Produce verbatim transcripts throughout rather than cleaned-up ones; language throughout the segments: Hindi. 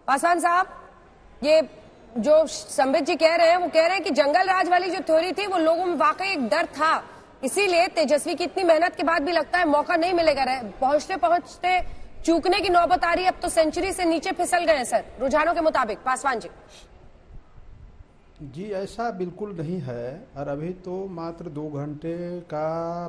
पासवान साहब, ये जो संबित जी कह रहे हैं वो कह रहे हैं कि जंगल राज वाली जो थ्योरी थी वो लोगों में वाकई एक डर था, इसीलिए तेजस्वी की इतनी मेहनत के बाद भी लगता है मौका नहीं मिलेगा। रहे पहुंचते पहुंचते चूकने की नौबत आ रही है, अब तो सेंचुरी से नीचे फिसल गए हैं सर रुझानों के मुताबिक। पासवान जी जी ऐसा बिल्कुल नहीं है, और अभी तो मात्र दो घंटे का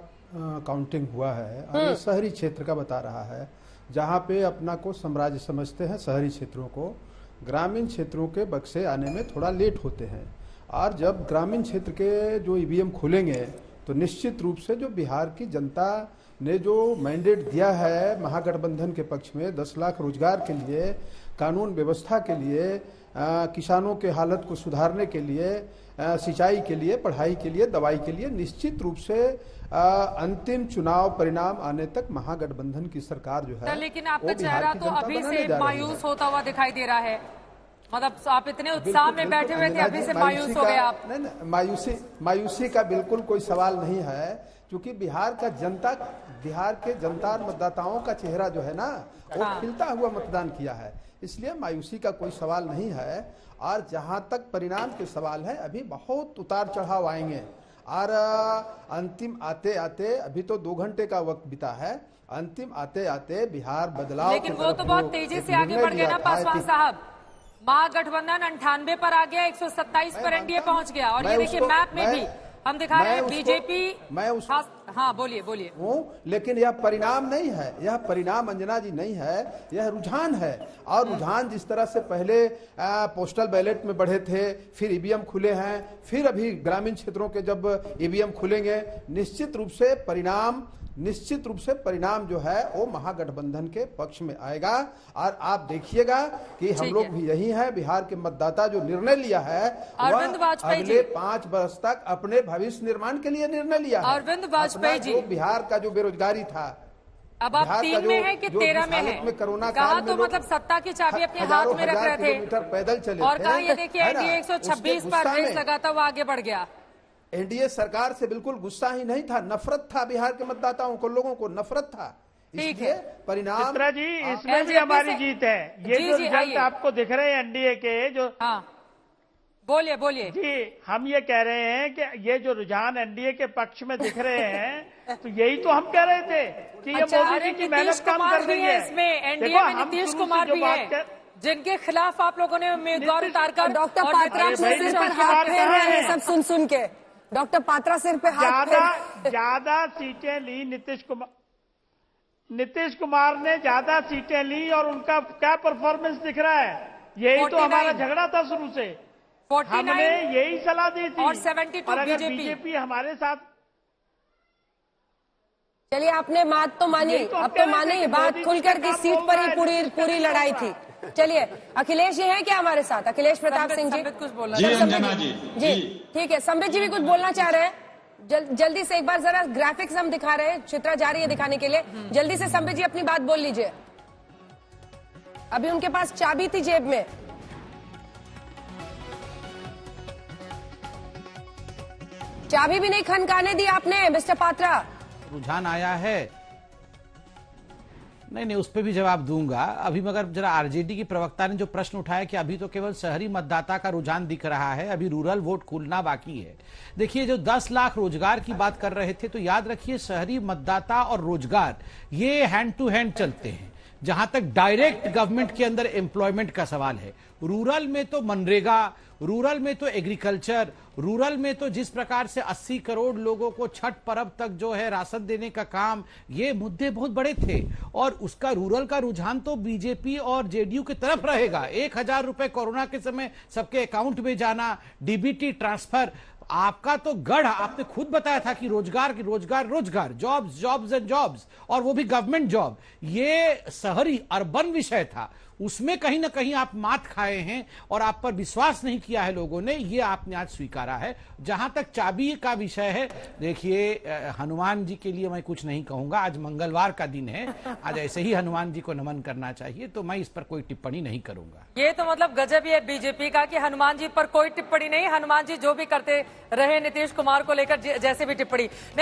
काउंटिंग हुआ है और ये शहरी क्षेत्र का बता रहा है, जहाँ पे अपना को साम्राज्य समझते हैं शहरी क्षेत्रों को। ग्रामीण क्षेत्रों के बक्से आने में थोड़ा लेट होते हैं, और जब ग्रामीण क्षेत्र के जो ईवीएम खुलेंगे तो निश्चित रूप से जो बिहार की जनता ने जो मैंडेट दिया है महागठबंधन के पक्ष में दस लाख रोजगार के लिए, कानून व्यवस्था के लिए, आ, किसानों के हालत को सुधारने के लिए, सिंचाई के लिए, पढ़ाई के लिए, दवाई के लिए, निश्चित रूप से आ, अंतिम चुनाव परिणाम आने तक महागठबंधन की सरकार जो है। लेकिन आपका चेहरा तो अभी से मायूस होता हुआ दिखाई दे रहा है, मतलब आप इतने उत्साह में बैठे हुए थे, अभी से मायूस हो गए आप। नहीं नहीं, मायूसी मायूसी का बिल्कुल कोई सवाल नहीं है, क्योंकि बिहार का जनता बिहार के जनता मतदाताओं का चेहरा जो है ना वो हाँ। खिलता हुआ मतदान किया है, इसलिए मायूसी का कोई सवाल नहीं है। और जहां तक परिणाम के सवाल है, अभी बहुत उतार चढ़ाव आएंगे, और अंतिम आते आते अभी तो दो घंटे का वक्त बीता है, अंतिम आते आते बिहार बदलाव। लेकिन वो तो बहुत तेजी से आगे बढ़ गया ना पासवान साहब। महागठबंधन अंठानवे पर आ गया, एक सौ सत्ताईस पर एनडीए पहुंच गया, और ये देखिए मैप में भी हम दिखा रहे हैं बीजेपी। मैं उस हाँ बोलिए बोलिए। हूँ, लेकिन यह परिणाम नहीं है, यह परिणाम अंजना जी नहीं है, यह रुझान है। और रुझान जिस तरह से पहले आ, पोस्टल बैलेट में बढ़े थे, फिर ईवीएम खुले हैं, फिर अभी ग्रामीण क्षेत्रों के जब ईवीएम खुलेंगे, निश्चित रूप से परिणाम निश्चित रूप से परिणाम जो है वो महागठबंधन के पक्ष में आएगा। और आप देखिएगा कि हम लोग भी यही है, बिहार के मतदाता जो निर्णय लिया है वह अगले पांच वर्ष तक अपने भविष्य निर्माण के लिए निर्णय लिया है। अरविंद वाजपेयी जी, बिहार का जो बेरोजगारी था, अब आप तीन में है कि तेरह में है, में कोरोना कहा तो मतलब सत्ता की चाबी अपने हाथ में रख रहे थे पैदल चले, और कहा ये देखिए एनडीए एक सौ छब्बीस पर रेस लगाता हुआ आगे बढ़ गया। एनडीए सरकार से बिल्कुल गुस्सा ही नहीं था, नफरत था, बिहार के मतदाताओं को, लोगों को नफरत था। इसलिए परिणाम चित्रा जी इसमें भी हमारी जीत है। ये जो रिजल्ट आपको दिख रहे हैं एनडीए के जो, हाँ बोलिए बोलिए जी, हम ये कह रहे हैं कि ये जो रुझान एनडीए के पक्ष में दिख रहे हैं, तो यही तो हम कह रहे थे कि ये मोदी जी की मेहनत काम कर रही है। इसमें एनडीए में नीतीश कुमार भी है, जिनके खिलाफ आप लोगों ने उम्मीदवार उतारकर डॉक्टर पात्रा सिर पर हाथ फेर रहे हैं सब सुन सुन के। डॉक्टर पात्रा सिर पे हाथ ज्यादा ज्यादा सीटें ली नीतीश कुमार नीतीश कुमार ने ज्यादा सीटें ली, और उनका क्या परफॉर्मेंस दिख रहा है, यही तो हमारा झगड़ा था शुरू से। हमने यही सलाह दी थी, और बहत्तर और अगर बीजेपी बीजेपी हमारे साथ। चलिए आपने बात तो मानी, तो अब तो मानी, बात खुलकर की सीट पर ही पूरी पूरी लड़ाई थी। चलिए अखिलेश जी हैं क्या हमारे साथ? अखिलेश प्रताप सिंह जी कुछ बोलना जी, अंजना जी जी ठीक है, संबित जी भी कुछ बोलना चाह रहे हैं। जल, जल्दी से एक बार जरा ग्राफिक्स हम दिखा रहे हैं, चित्रा जा रही है दिखाने के लिए, जल्दी से संबित जी अपनी बात बोल लीजिए। अभी उनके पास चाबी थी जेब में। चाबी भी नहीं खनकाने दी आपने मिस्टर पात्रा। रुझान आया है, नहीं नहीं उस पर भी जवाब दूंगा अभी, मगर जरा आरजेडी की प्रवक्ता ने जो प्रश्न उठाया कि अभी तो केवल शहरी मतदाता का रुझान दिख रहा है, अभी रूरल वोट खुलना बाकी है। देखिए जो दस लाख रोजगार की बात कर रहे थे, तो याद रखिए शहरी मतदाता और रोजगार ये हैंड टू हैंड चलते हैं, जहां तक डायरेक्ट गवर्नमेंट के अंदर एम्प्लॉयमेंट का सवाल है। रूरल में तो मनरेगा, रूरल में तो एग्रीकल्चर, रूरल में तो जिस प्रकार से अस्सी करोड़ लोगों को छठ पर्व तक जो है राशन देने का काम, ये मुद्दे बहुत बड़े थे, और उसका रूरल का रुझान तो बीजेपी और जेडीयू की तरफ रहेगा। एक हजार रुपए कोरोना के समय सबके अकाउंट में जाना, डीबीटी ट्रांसफर, आपका तो गढ़, आपने खुद बताया था कि रोजगार की रोजगार रोजगार जॉब्स जॉब्स एंड जॉब्स, और वो भी गवर्नमेंट जॉब, ये शहरी अर्बन विषय था, उसमें कहीं ना कहीं आप मात खाए हैं और आप पर विश्वास नहीं किया है लोगों ने, ये आपने आज स्वीकारा है। जहां तक चाबी का विषय है, देखिए हनुमान जी के लिए मैं कुछ नहीं कहूंगा, आज मंगलवार का दिन है, आज ऐसे ही हनुमान जी को नमन करना चाहिए, तो मैं इस पर कोई टिप्पणी नहीं करूंगा। ये तो मतलब गजब ही है बीजेपी का कि हनुमान जी पर कोई टिप्पणी नहीं, हनुमान जी जो भी करते रहे नीतीश कुमार को लेकर जैसे भी टिप्पणी